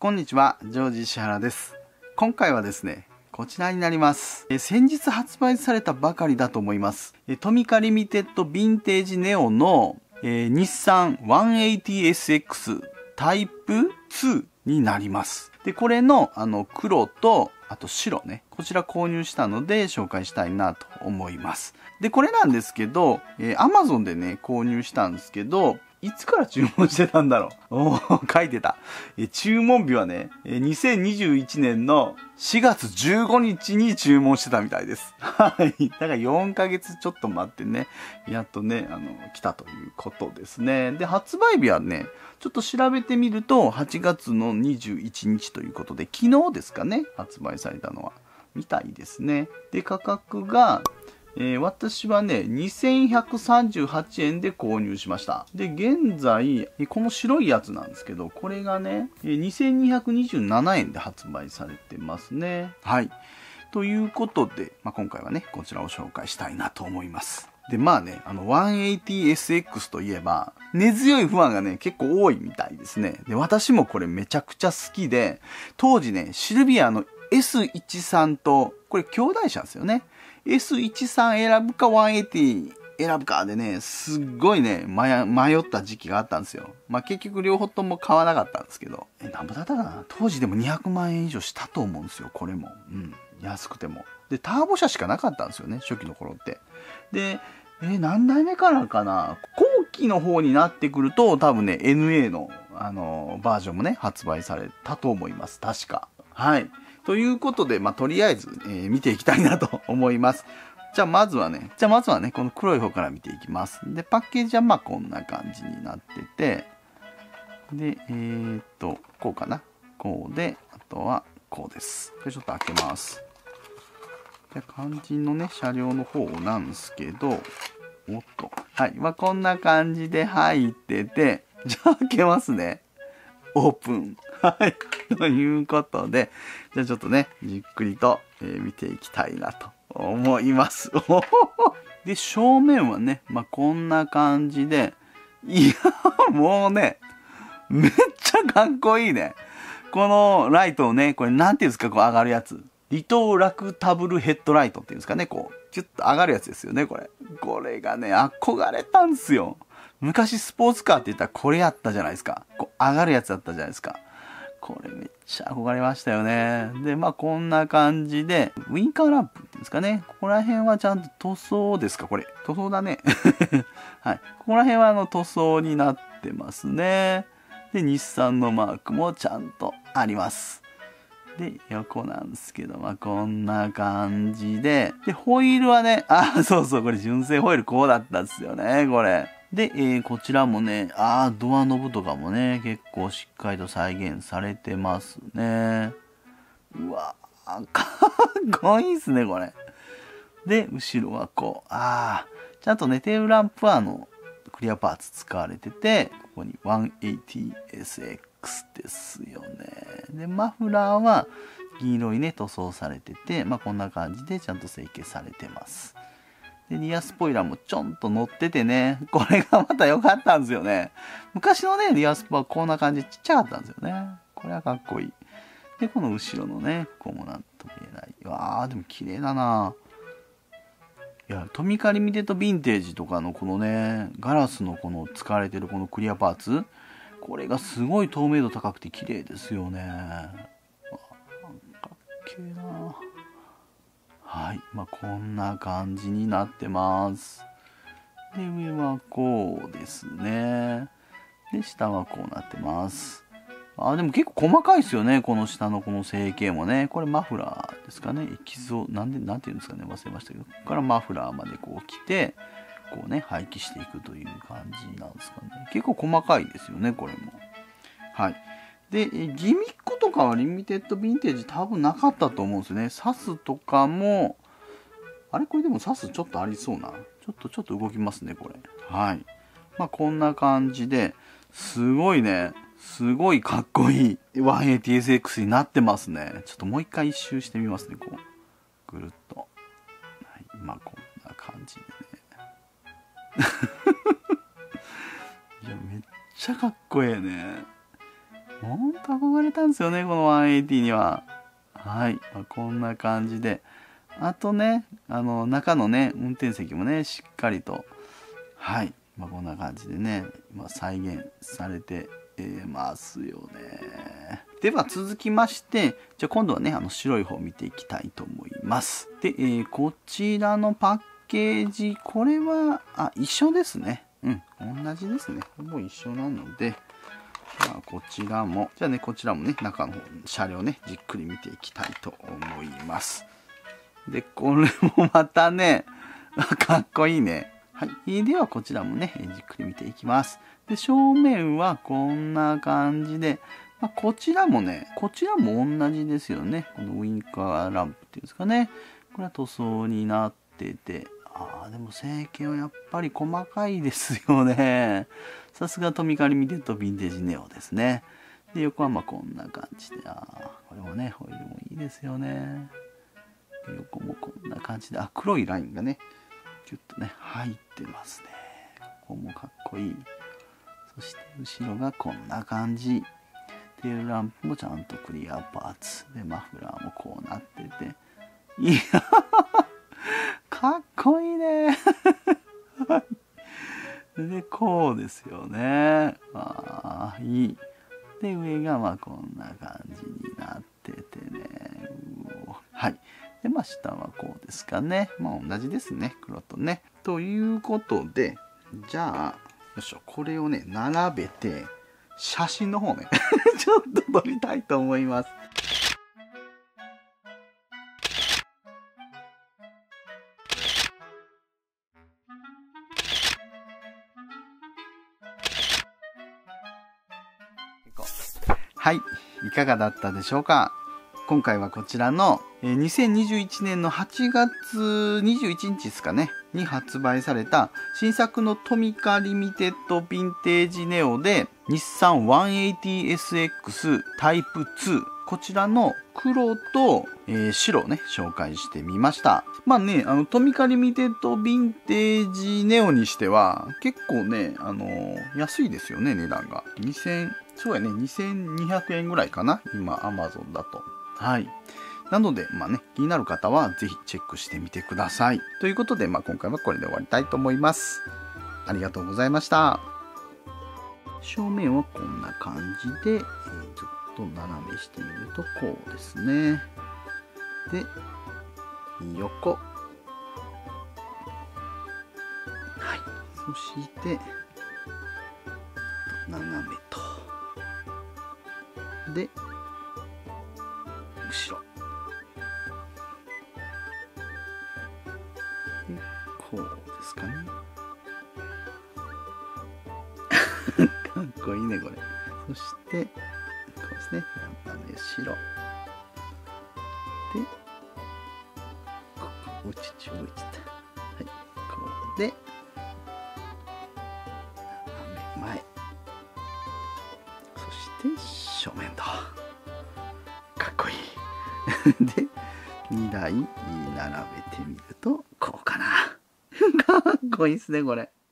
こんにちは、ジョージ石原です。今回はですね、こちらになります。先日発売されたばかりだと思います。トミカリミテッドヴィンテージネオの日産 180SX タイプ2になります。で、これの黒とあと白ね、こちら購入したので紹介したいなと思います。で、これなんですけど、Amazon でね、購入したんですけど、いつから注文してたんだろう書いてた。注文日はね、2021年の4月15日に注文してたみたいです。はい。だから4ヶ月ちょっと待ってね、やっとね、来たということですね。で、発売日はね、ちょっと調べてみると、8月の21日ということで、昨日ですかね、発売されたのは。みたいですね。で、価格が、私はね、2138円で購入しました。で、現在、この白いやつなんですけど、これがね、2227円で発売されてますね。はい。ということで、今回はね、こちらを紹介したいなと思います。で、180SX といえば、根強いファンがね、結構多いみたいですね。で、私もこれめちゃくちゃ好きで、当時ね、シルビアの S13 と、これ兄弟車ですよね。S13 選ぶか180選ぶかでね、すっごいね、迷った時期があったんですよ。結局両方とも買わなかったんですけど。何ぼだったかな、当時でも200万円以上したと思うんですよ、これも。うん。安くても。で、ターボ車しかなかったんですよね、初期の頃って。で、何代目からかな、後期の方になってくると、多分ね、NA の、バージョンもね、発売されたと思います。確か。はい。ということで、とりあえず、見ていきたいなと思います。じゃあまずはね、この黒い方から見ていきます。で、パッケージはこんな感じになってて、で、こうかな。こうで、あとはこうです。これちょっと開けます。で、肝心のね、車両の方なんですけど、おっと。はい。こんな感じで入ってて、じゃあ開けますね。オープン。はい。ということで、じゃあちょっとね、じっくりと、見ていきたいなと思います。で、正面はね、こんな感じで、いや、もうね、めっちゃかっこいいね。このライトをね、これなんていうんですか、こう上がるやつ。リトラクタブルヘッドライトっていうんですかね、こう、キュッと上がるやつですよね、これ。これがね、憧れたんですよ。昔スポーツカーって言ったらこれやったじゃないですか。こう上がるやつだったじゃないですか。これめっちゃ憧れましたよね。で、こんな感じで、ウインカーランプっていうんですかね。ここら辺はちゃんと塗装ですか、これ。塗装だね。はい。ここら辺は塗装になってますね。で、日産のマークもちゃんとあります。で、横なんですけど、こんな感じで。で、ホイールはね、そうそう、これ純正ホイールこうだったんですよね、これ。で、こちらもね、ドアノブとかもね、結構しっかりと再現されてますね。うわかっこいいっすね、これ。で、後ろはこう、ちゃんとね、テールランプはクリアパーツ使われてて、ここに 180SX ですよね。で、マフラーは銀色にね、塗装されてて、こんな感じでちゃんと成形されてます。で、リアスポイラーもちょんと乗っててね、これがまた良かったんですよね。昔のね、リアスポはこんな感じでちっちゃかったんですよね。これはかっこいい。で、この後ろのね、ここもなんとも言えない。でも綺麗だないや、トミカリミテッドヴィンテージとかのこのね、ガラスのこの使われてるこのクリアパーツ、これがすごい透明度高くて綺麗ですよね。かっけえなはい。こんな感じになってます。で、上はこうですね。で、下はこうなってます。でも結構細かいですよね。この下のこの成形もね。これマフラーですかね。液像、なんていうんですかね。忘れましたけど。ここからマフラーまでこう来て、こうね、廃棄していくという感じなんですかね。結構細かいですよね、これも。はい。で、ギミックとかはリミテッドヴィンテージ多分なかったと思うんですよね。サスとかも、これでもサスちょっとありそうな。ちょっと動きますね、これ。はい。こんな感じで、すごいね、すごいかっこいい 180SX になってますね。ちょっともう一回一周してみますね、こう。ぐるっと。はい。こんな感じでね。いや、めっちゃかっこええね。 ほんと憧れたんですよね、この180には。はい。こんな感じで。あとね、中のね、運転席もね、しっかりと、はい。こんな感じでね、再現されてますよね。では続きまして、じゃあ今度はね、白い方を見ていきたいと思います。で、こちらのパッケージ、これは、一緒ですね。うん、同じですね。ほぼ一緒なので、こちらも、じゃあね、こちらもね、中の方、車両ね、じっくり見ていきたいと思います。で、これもまたね、かっこいいね。はい。では、こちらもね、じっくり見ていきます。で、正面はこんな感じで、こちらもね、こちらも同じですよね。このウインカーランプっていうんですかね。これは塗装になってて、でも成形はやっぱり細かいですよね。さすがトミカリミテッドヴィンテージネオですね。で、横はこんな感じで、これもね、ホイールもいいですよね。横もこんな感じで、黒いラインがね、キュッとね、入ってますね。ここもかっこいい。そして後ろがこんな感じ。テールランプもちゃんとクリアパーツ。で、マフラーもこうなってて。いやかっこいいね。で、こうですよね。いい。で、上がこんな感じになっててね。はい。で、下はこうですかね。同じですね。黒とね。ということで、じゃあ、よいしょ。これをね、並べて、写真の方ね、ちょっと撮りたいと思います。はい。いかがだったでしょうか？今回はこちらの2021年の8月21日ですかね、に発売された新作のトミカリミテッドヴィンテージネオで日産 180SX タイプ2、こちらの黒と、白をね、紹介してみました。トミカリミテッドヴィンテージネオにしては結構ね、安いですよね、値段が。そうやね、2200円ぐらいかな、今、Amazon だと。はい。なので、気になる方はぜひチェックしてみてください。ということで、今回はこれで終わりたいと思います。ありがとうございました。正面はこんな感じで、ちょっと斜めしてみるとこうですね。で、横。はい。そして、斜めと。で、後ろ。で、こうですかね。かっこいいね、これ。そして、こうですね。斜め後ろ。で、ここ、落ちた。はい。こうで、斜め前。そして、正面と。かっこいい。で、2台並べてみると、こうかな。かっこいいですね、これ。